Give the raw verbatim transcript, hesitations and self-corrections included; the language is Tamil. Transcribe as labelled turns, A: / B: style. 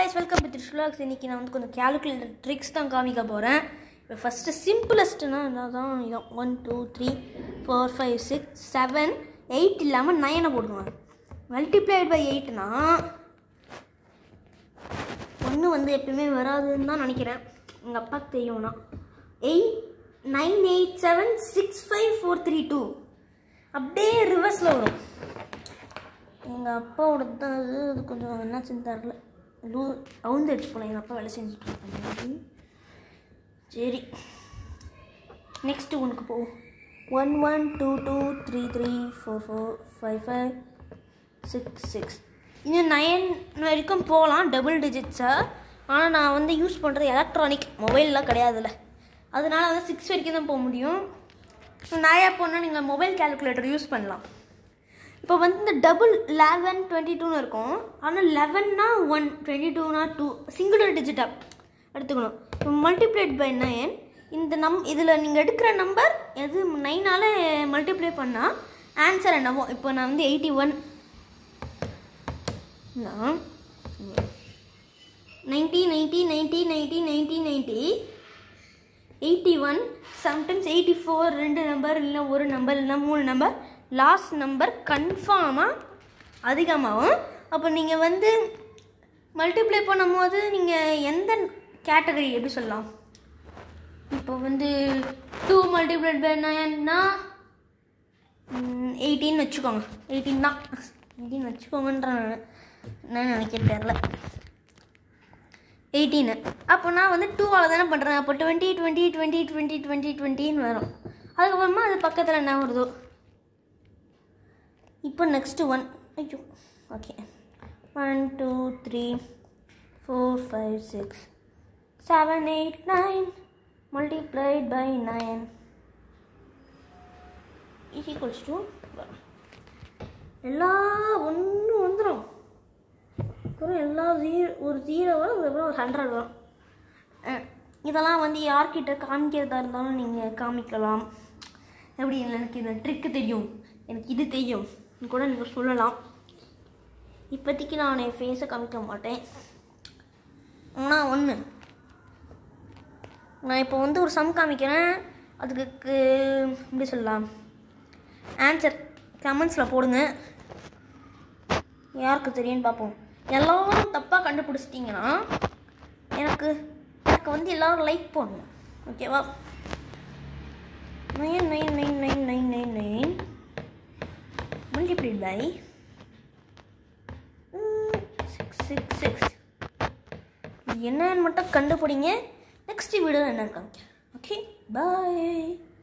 A: guys, welcome to Trishulax. இன்னைக்கு நான் வந்து கொஞ்சம் calculator tricks தான் காமிக்க போறேன். இப்போ ஃபர்ஸ்ட் சிம்பிளஸ்ட்னா அதான் இது one two three four five six seven eight இல்லாம nine போடுங்க. multiplied by eight னா one வந்து எப்பவுமே வராதுன்னு தான் நினைக்கிறேன். எங்க அப்பாக்கு தெரியும்னா eight nine eight seven six five four three two அப்படியே ரிவர்ஸ்ல வரும். எங்கள் அப்பாவோட தான் அது அது கொஞ்சம் என்ன செஞ்சார்ல லூ அவுந்து எடுத்து போகலாம். எங்கள் அப்பா வேலை செஞ்சுட்டு இருக்காங்க. சரி, நெக்ஸ்ட்டு உனக்கு போ one one two two three three four four five five six six இன்னும் நைன் வரைக்கும் போகலாம் டபுள் டிஜிட்ஸாக. ஆனால் நான் வந்து யூஸ் பண்ணுறது எலக்ட்ரானிக் மொபைல்லாம் கிடையாதுல்ல, அதனால வந்து சிக்ஸ் வரைக்கும் தான் போக முடியும். நிறையா போனால் நீங்கள் மொபைல் கேல்குலேட்டர் யூஸ் பண்ணலாம். இப்போ வந்து இந்த டபுள் லெவன் டுவெண்ட்டி டூன்னு இருக்கும். ஆனால் லெவன்னா ஒன் டுவெண்ட்டி டூனா டூ சிங்குலர் டிஜிட்டாக எடுத்துக்கணும். இப்போ மல்டிப்ளைட் பை நைன் இந்த நம் இதில் நீங்கள் எடுக்கிற நம்பர் எது நைனால் மல்டிப்ளை பண்ணால் ஆன்சர் என்னவோ. இப்போ நான் வந்து eighty one ninety ninety ninety ninety ninety ninety eighty one sometimes eighty four ரெண்டு நம்பர் இல்லை ஒரு நம்பர் இல்லை மூணு நம்பர் லாஸ்ட் நம்பர் கன்ஃபார்மாக அதிகமாகும். அப்போ நீங்கள் வந்து மல்டிப்ளை பண்ணும்போது நீங்கள் எந்த கேட்டகரி எப்படி சொல்லலாம்? இப்போ வந்து டூ மல்டிப்ளைட் பை நைன்னா எயிட்டின்னு வச்சுக்கோங்க. எயிட்டீன் தான் எயிட்டீன் வச்சுக்கோங்கன்ற நான் நினைக்க தெரில. எயிட்டீனு அப்போ நான் வந்து டூவால் தானே பண்ணுறேன். அப்போ twenty twenty twenty twenty twenty டுவெண்ட்டின்னு வரும். அதுக்கப்புறமா அது பக்கத்தில் என்ன வருதோ. இப்போ நெக்ஸ்ட்டு ஒன் ஐயோ okay one two three four five six seven eight nine multiplied by nine is equals to எல்லாம் ஒன்று வந்துடும். அப்புறம் எல்லா ஜீரோ ஒரு ஜீரோ வரும், அதுக்கப்புறம் ஒரு ஹண்ட்ரட் வரும். இதெல்லாம் வந்து யார்கிட்ட காமிக்கிறதா இருந்தாலும் நீங்கள் காமிக்கலாம். எப்படி எனக்கு இந்த ட்ரிக்கு தெரியும், எனக்கு இது தெரியும் கூட நீங்கள் சொல்லலாம். இப்போதைக்கு நான் என் ஃபேஸை காமிக்க மாட்டேன். ஆனால் ஒன்று நான் இப்போ வந்து ஒரு சம் காமிக்கிறேன். அதுக்கு எப்படி சொல்லலாம், ஆன்சர் கமெண்ட்ஸில் போடுங்க. யாருக்கு தெரியும்னு பார்ப்போம். எல்லோரும் தப்பாக கண்டுபிடிச்சிட்டிங்கன்னா எனக்கு எனக்கு வந்து எல்லோரும் லைக் போடணும், ஓகேவா? Nine nine nine nine nine nine nine multiplied by six six six என்னன்னு மட்டும் கண்டுபிடிங்க. நெக்ஸ்ட் வீடியோ என்ன இருக்காங்க. ஓகே, பாய்.